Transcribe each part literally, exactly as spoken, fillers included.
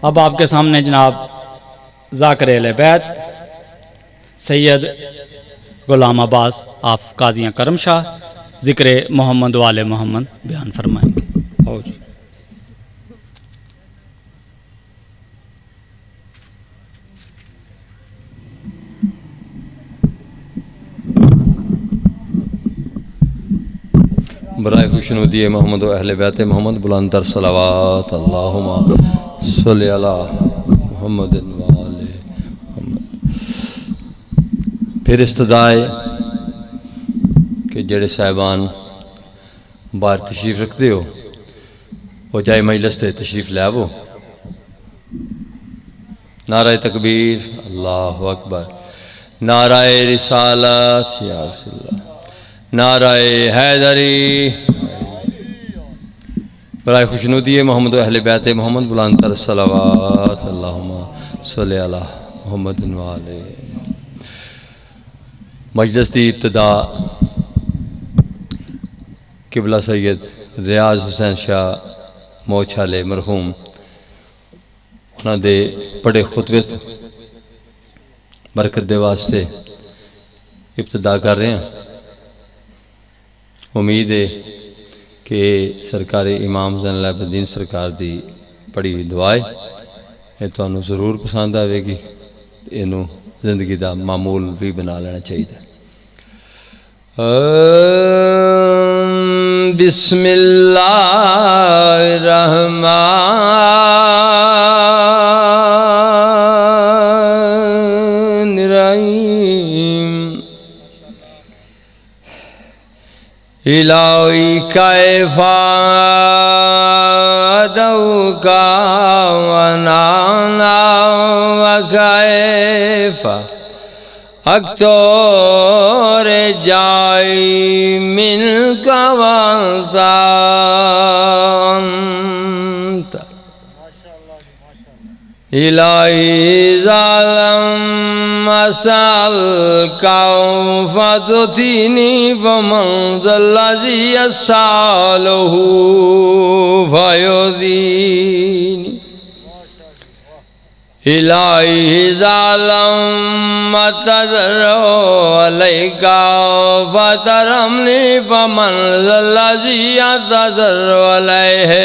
اب آپ کے سامنے جناب ذاکر اہل بیت سید غلام عباس آف قاضیاں کرم شاہ ذکر محمد والے محمد بیان فرمائیں گے. آؤ جی. برائے خوشنودی محمد و اہل بیت محمد بلند تر صلوات اللہم صلی علی محمد وآل محمد. پھر استدائے کہ جڑے صاحبان باہر تشریف رکھتے ہو وہ جائے مجلس تے تشریف لے آو. نعرہ تکبیر اللہ اکبر. نعرہ رسالت یا رسول اللہ. نعرہ حیدری. برائے خوشنودی محمد و اہل بیت محمد بلند تر صلوات اللہم صلی علی محمد وآل. مجلس دی ابتدا قبلہ سید ریاض حسین شاہ موچھالے مرحوم انہاں دے پڑے خطبے برکت دے واسطے ابتدا کر رہے ہیں. امید ہے کہ سرکار امام زین العابدین سرکار دی پڑی دعائے یہ تو انہوں ضرور پسند آئے گی. انہوں زندگی دا معمول بھی بنا لینا چاہیے. بسم اللہ الرحمن الرحیم. الہی کیفا ادعوکا ونانا وکیفا اکتور جائی منک وانتا انت. الہی ظالم اسألکا فتتینی فمن ذا الذی اسألہ فیدینی. الہی ظالم تذرو علیکا فترمنی فمن ذا الذی تذرو علیہ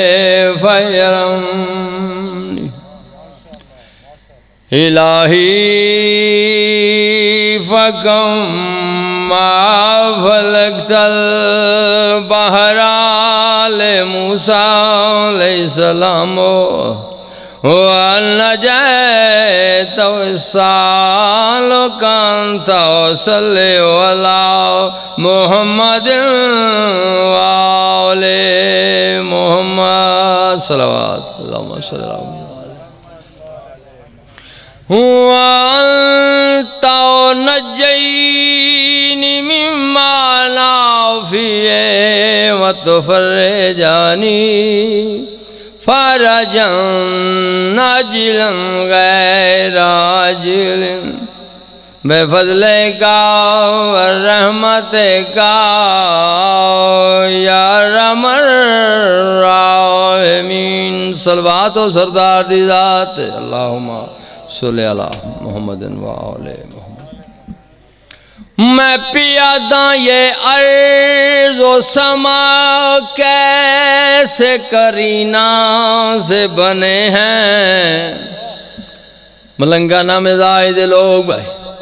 فیرمنی. الہی فکم ما فلکت البحر لموسیٰ علیہ السلام وَنَجَيْتَ وِصَالُكَ أَنْتَ وَصَلِّ عَلَى مُحَمَّدٍ وَآلِ مُحَمَّدٍ صلوات اللہم صلی اللہ علیہ وسلم. وَأَنْتَ نَجَّيْنِي مِمَّا لَا فِيهِ وَتُفَرِّجَنِي فرجاً ناجلاً غیر عاجل بفضل کا ورحمت کا یا رحم الراحمین. صلوات و سردار دی ذات اللہم صلی علی محمد وآل محمد. میں پیاداں یہ عرض و سما کیسے کرینہ سے بنے ہیں. ملنگانہ میں زائد لوگ بھائی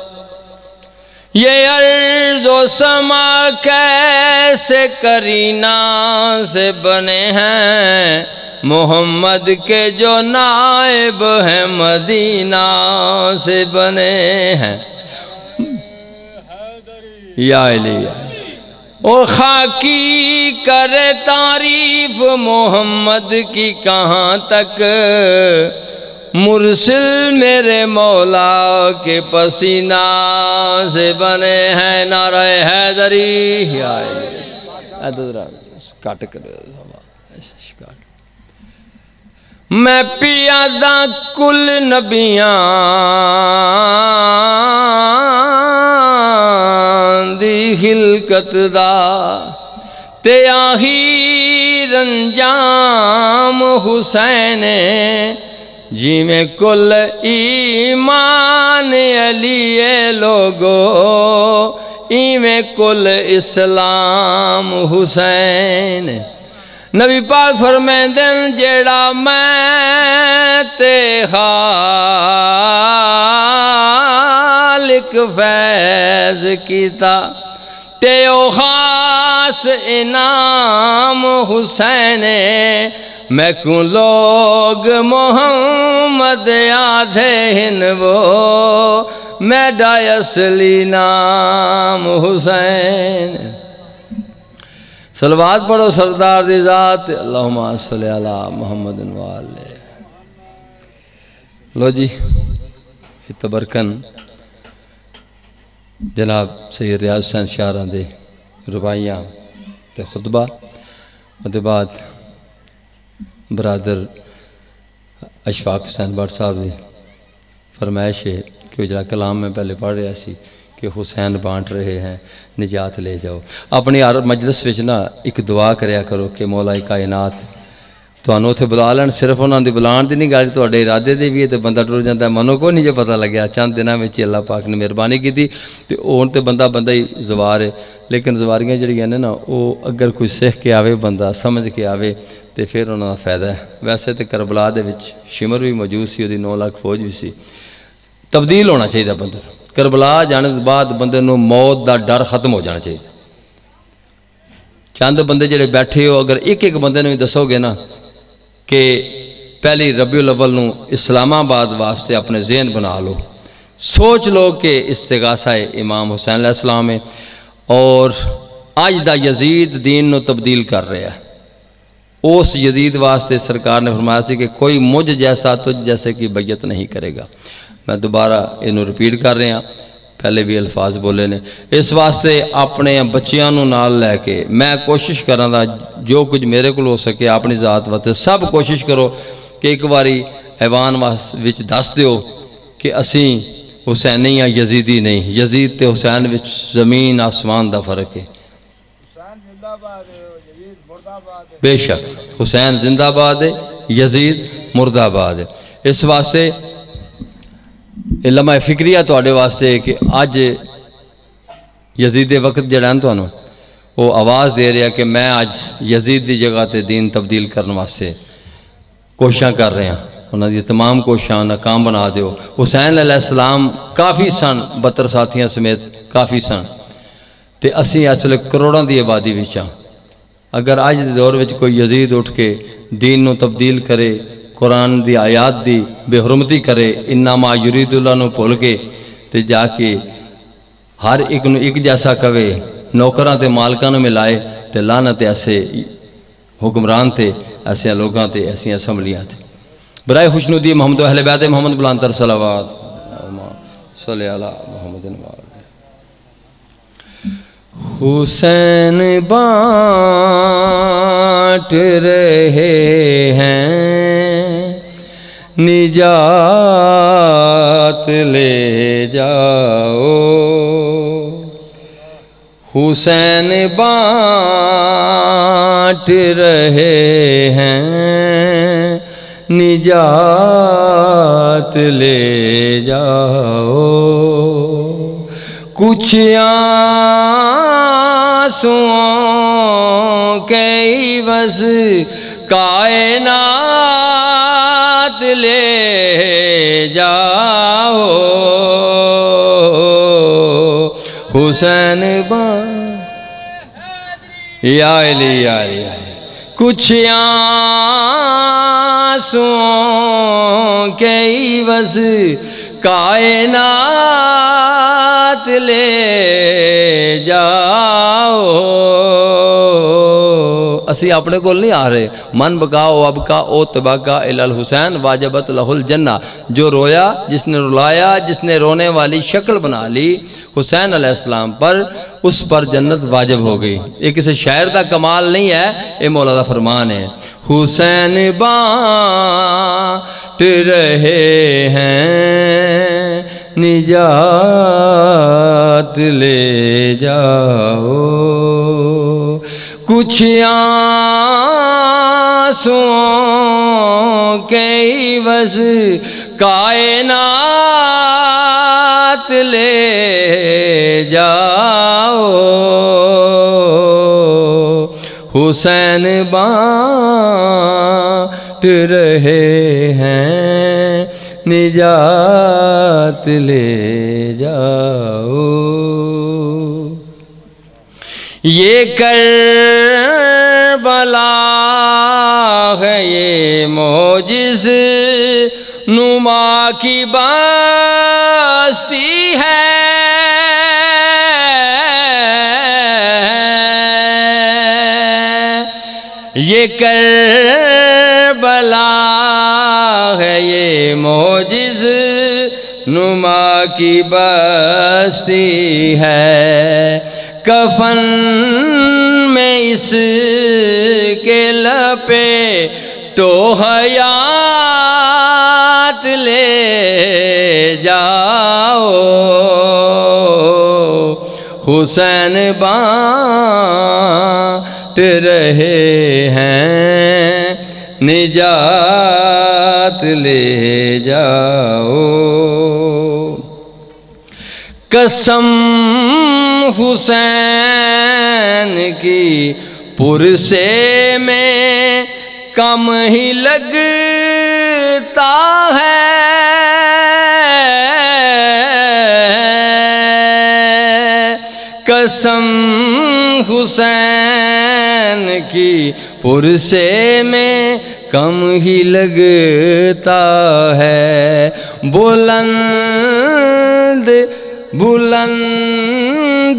یہ عرض و سما کیسے کرینہ سے بنے ہیں. محمد کے جو نائب ہیں مدینہ سے بنے ہیں. یا علیہ او خاکی کرے تعریف محمد کی کہاں تک. مرسل میرے مولا کے پسینہ سے بنے ہیں. نعرہ حیدری. یا علیہ کاٹ کر میں پیادہ کل نبیاں دی خلقت دا تے آخر انجام حسین جی میں کل ایمان علی لوگو ایویں کل اسلام حسین نبی پاک فرمیندن جیڑا میں تے خالق فیض کیتا تے او خاص انعام حسین میں کو لوگ محمد آدھے ہن وہ میڈا اصلی نام حسین صلوات پڑھو سردار دی ذات اللہم صلی علی محمد والے لو جی تبرکن جناب سید ریاض حسین شاعراں دے ربائیاں تے خطبہ ودے بعد برادر اشفاق حسین بٹ صاحب دی فرمائش ہے کہ وہ جڑا کلام میں پہلے پڑھ رہا سی کہ حسین بانٹ رہے ہیں نجات لے جاؤ اپنی مجلس وچ نا ایک دعا کریا کرو کہ مولا کائنات تانوں اتھے بلا لین صرف انہاں دی بلان دی نہیں گل تواڈے ارادے دی بھی ہے تے بندہ ٹر جاندا ہے منو کو نہیں جو پتہ لگیا چند دناں وچ اللہ پاک نے مہربانی کیتی تے ہن تے بندہ بندہ ہی زوار ہے لیکن زواریاں جڑیاں نے نا او اگر کوئی سیکھ کے آوے بندہ سمجھ کے آوے تے پھر انہاں دا فائدہ ہے ویسے تے کربلا دے وچ شمر بھی موجود سی اودی نو لاکھ فوج بھی سی تبدیل ہونا چاہیے بندے کربلا جانے کے بعد بندے نو موت دا ڈر ختم ہو جانا چاہیے چند بندے جڑے بیٹھے ہو اگر ایک ایک بندے نے دسو گے نا کہ پہلی ربیع الاول نو اسلام آباد واسطے اپنے ذہن بنا لو سوچ لو کہ استغاثہ امام حسین علیہ السلام ہے اور آج دا یزید دین نو تبدیل کر رہا ہے اس یزید واسطے سرکار نے فرمایا سی کہ کوئی مجھ جیسا تجھ جیسے کی بیعت نہیں کرے گا میں دوبارہ انہوں رپیٹ کر رہے ہیں پہلے بھی الفاظ بولے نے اس واسطے اپنے بچیاں نو نال لے کے میں کوشش کروں گا جو کچھ میرے کو ہو سکے اپنی ذات واسطے سب کوشش کرو کہ ایک باری ایوان وچ دس دیو کہ اسی حسینی یا یزیدی نہیں یزید تے حسین وچ زمین آسمان دا فرق ہے بے شک حسین زندہ باد ہے یزید مردہ باد ہے اس واسطے لمحہ فکریہ توڑے واسطے کہ آج یزید وقت جڑان تو انہوں وہ آواز دے رہا کہ میں آج یزید دی جگہ تے دین تبدیل کرنے واسطے کوششاں کر رہے ہیں انہوں نے تمام کوششاں ناکام بنا دیو حسین علیہ السلام کافی سن بتر ساتھیاں سمیت کافی سن تے اسی اصل کروڑاں دی آبادی وچاں اگر آج دے دور وچ کوئی یزید اٹھ کے دین نو تبدیل کرے قرآن دی آیات دی بے حرمتی کرے انما یرید اللہ نو بھول کے تے جا کے ہر ایک نو ایک جیسا کہے نوکراں تے مالکاں نو ملائے تے لعنت ایسے حکمران تے ایسے لوگاں تے ایسی اسمبلیاں تے برائے خوشنودی محمد اہل بیت محمد بلندر صلوات صلی علی محمد حسین بانٹ رہے ہیں نجات لے جاؤ حسین بانٹ رہے ہیں نجات لے جاؤ کچھ آنسوں کے عوض کائنات لے جاؤ حسین بان یا علی یا علی کچھ آنسوں کے عوض کائنات لے جاؤ اسی اپنے کو نہیں آ رہے من بکاؤ اب کا او تباکا الحسین واجبت لہ الجنہ جو رویا جس نے رلایا جس نے رونے والی شکل بنا لی حسین علیہ السلام پر اس پر جنت واجب ہو گئی یہ کسی شاعر دا کمال نہیں ہے یہ مولا دا فرمان ہے حسین بانٹ رہے ہیں نجات لے جاؤ کچھ آنسوؤں کے عوض کائنات لے جاؤ حسین بانٹ رہے ہیں نجات لے جاؤ یہ کربلا ہے یہ معجز نما کی بستی ہے یہ کربلا ہے یہ معجز نما کی بستی ہے کفن میں اس کے لپے تو حیات لے جاؤ حسین بانٹ رہے ہیں نجات لے جاؤ قسم حسین کی پرسے میں کم ہی لگتا ہے قسم حسین کی پرسے میں کم ہی لگتا ہے بلند بلند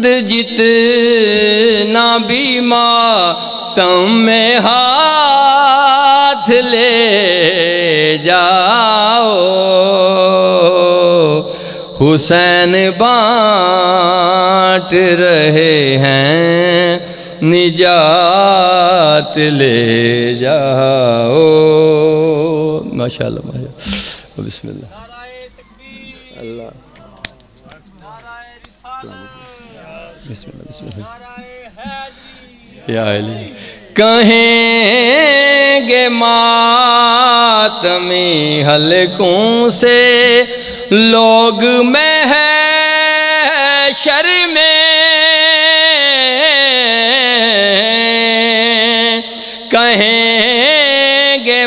جتنا بھی ماتم میں ہاتھ لے جاؤ حسین بانٹ رہے ہیں نجات لے جاؤ ماشاءاللہ ماشاءاللہ بسم اللہ اللہ بسم اللہ بسم اللہ یا علی کہیں گے ماتمی حلقوں سے لوگ محشر میں کہیں گے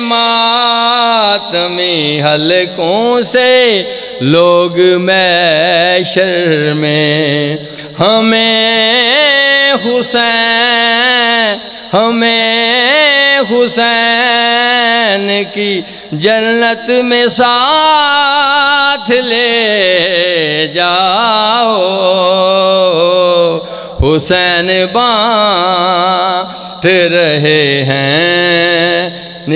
ماتمی حلقوں سے لوگ محشر میں ہمیں حسین ہمیں حسین کی جنت میں ساتھ لے جاؤ حسین بانٹ رہے ہیں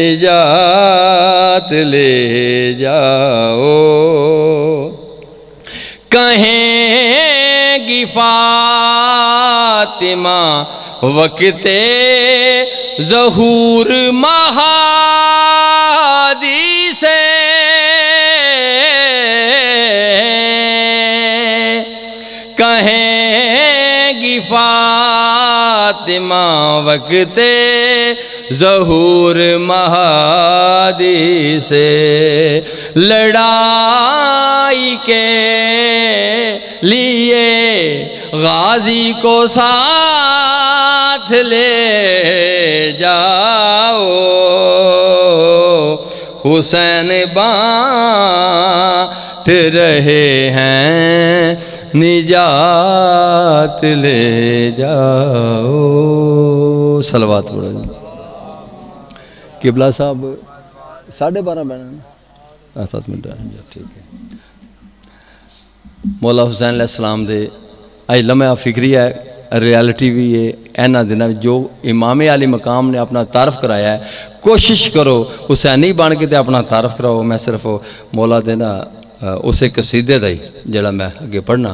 نجات لے جاؤ کہیں گی فاطمہ وقت ظہور مہادی سے کہیں گی فاطمہ وقت ظہور مہادی سے لڑائی کے لیے غازی کو ساتھ لے جاؤ حسین بانٹ رہے ہیں نجات لے جاؤ صلوات پڑھو قبلہ صاحب ساڑھے بارہ بہنا سات منٹ ٹھیک ہے مولا حسین علیہ السلام دے آج لمحہ فکری ہے ریالٹی بھی ہے اینا دینا جو امام علی مقام نے اپنا تعارف کرایا ہے کوشش کرو حسینی بان کے تے اپنا تعارف کراؤ میں صرف مولا دینا اسے قصیدے دا ہی جڑا میں اگے پڑھنا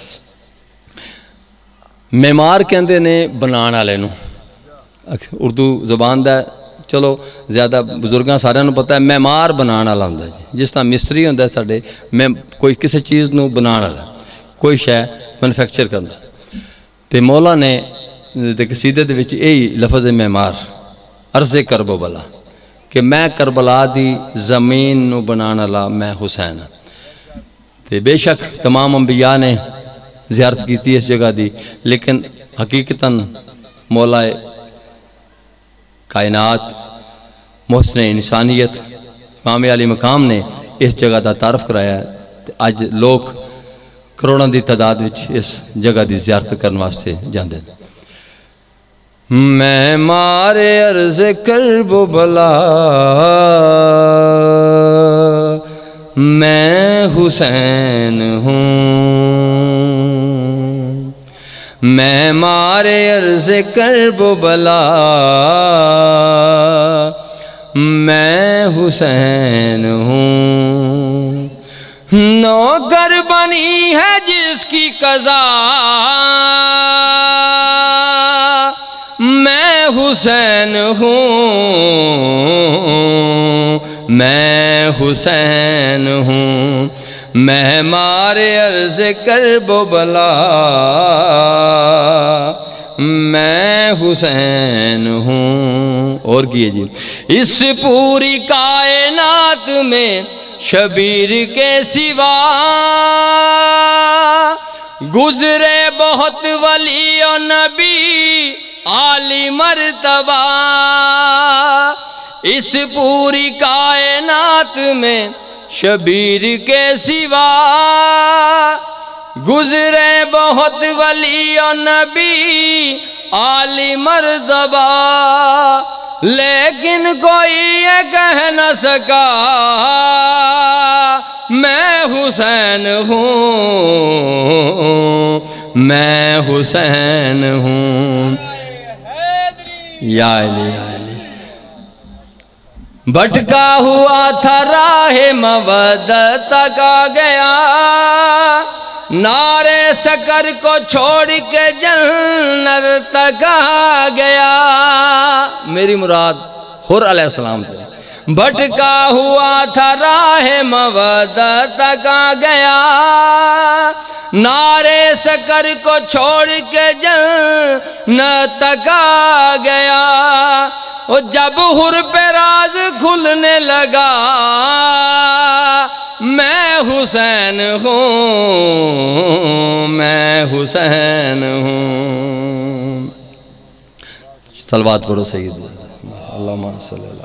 معمار کہندے نے بنان والے نو اردو زبان دا چلو زیادہ بزرگاں سارے نو پتہ ہے معمار بنان والا ہوندا ہے جس طرح مستری ہوندا ہے ساڈے میں کوئی کسی چیز نو بنان والا کوئی شے مینوفیکچر کردا تے مولا نے تے قصیدے دے وچ یہی لفظ معمار عرض کرب و بلا کہ میں کربلا دی زمین نو بنانا لا میں حسین ہاں۔ تے بے شک تمام انبیاء نے زیارت کی تھی اس جگہ دی، لیکن حقیقتاً مولا کائنات محسن انسانیت امام علی مقام نے اس جگہ دا تعارف کرایا ہے۔ اج لوگ کروڑوں دی تعداد وچ اس جگہ دی زیارت کرنے واسطے جاندے ہیں۔ میں مارے عرض کرب و بلا میں حسین ہوں، میں مارے عرض کرب و بلا میں حسین ہوں، نوکر بنی ہے جس کی قضا میں حسین ہوں، میں حسین ہوں، میں مارے عرض کرب و بلا میں حسین ہوں۔ اور کیے جی، اس پوری کائنات میں شبیر کے سوا گزرے بہت ولی و نبی عالی مرتبہ، اس پوری کائنات میں شبیر کے سوا گزرے بہت ولی و نبی عالی مرتبہ، لیکن کوئی یہ کہہ نہ سکا میں حسین ہوں، میں حسین ہوں۔ یا علی یا علی، بھٹکا ہوا تھا راہ مودت تک آ گیا، نعرے سکر کو چھوڑ کے جنت تک آ گیا۔ میری مراد خور علیہ السلام تھے۔ بھٹکا ہوا تھا راہ مودت تک آ گیا، نعرے سکر کو چھوڑ کے جنت تک آ گیا، اور جب حر پہ راز کھلنے لگا میں حسین ہوں، میں حسین ہوں۔ صلوات پڑھو سید اللہم صلی اللہ۔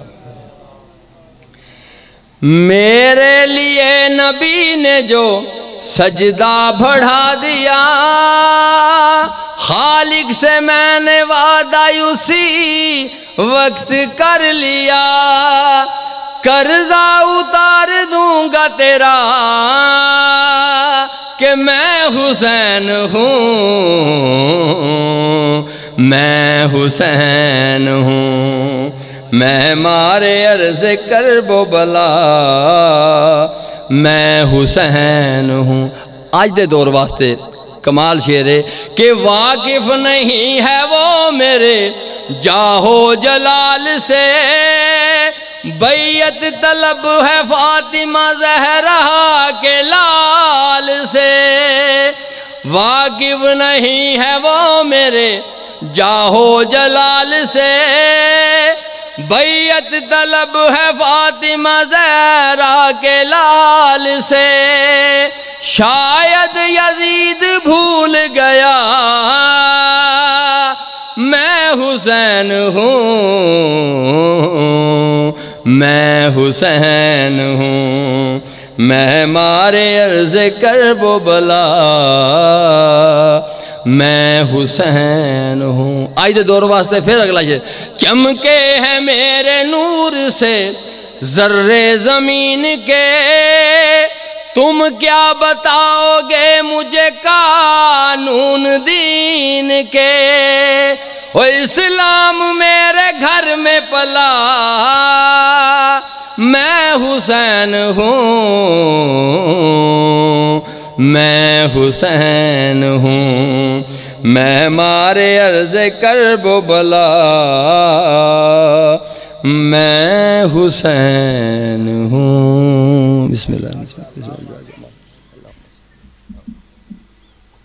میرے لیے نبی نے جو سجدہ بڑھا دیا، خالق سے میں نے وعدہ اسی وقت کر لیا، قرضہ اتار دوں گا تیرا کہ میں حسین ہوں، میں حسین ہوں، میں مارے عرض کرب و بلا میں حسین ہوں۔ آج دے دور واسطے کمال شعر ہے کہ واقف نہیں ہے وہ میرے جاہو جلال سے، بیعت طلب ہے فاطمہ زہرا کے لال سے، واقف نہیں ہے وہ میرے جاہو جلال سے، بیعت طلب ہے فاطمہ زہرا کے لال سے، شاید یزید بھول گیا میں حسین ہوں، میں حسین ہوں، میں مارے عرض کرب و بلا میں حسین ہوں۔ آج دے دور واسطے پھر اگلا شعر، چمکے ہیں میرے نور سے ذرے زمین کے، تم کیا بتاؤ گے مجھے قانون دین کے، وہ اسلام میرے گھر میں پلا میں حسین ہوں، میں حسین ہوں، میں مارے عرض کرب و بلا میں حسین ہوں۔ بسم اللہ۔